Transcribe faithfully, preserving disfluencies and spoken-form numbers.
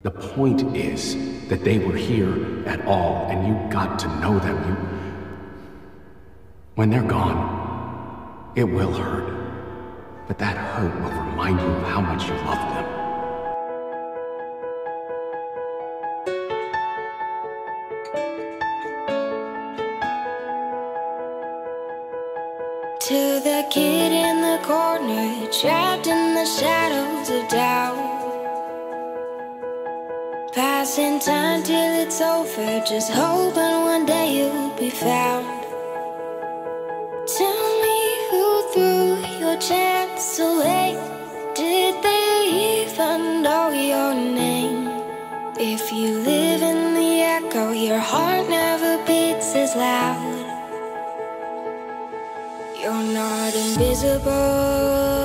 The point is that they were here at all, and you got to know them. You... When they're gone, it will hurt. But that hurt will remind you of how much you loved them. To the kid in the corner, trapped in the shadows of doubt, passing time till it's over, just hoping one day you'll be found. Tell me who threw your chance away. Did they even know your name? If you live in the echo, your heart never beats as loud. You're not invisible.